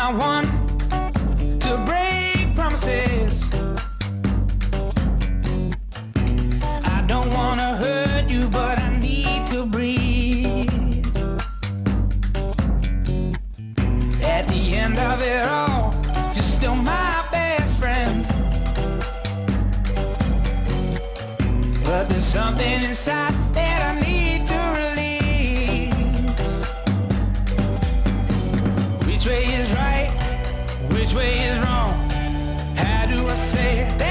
not one to break promises. I don't wanna hurt you, but I need to breathe. At the end of it all, you're still my best friend. But there's something inside that I need to release. Which way is right? Which way is wrong? How do I say that?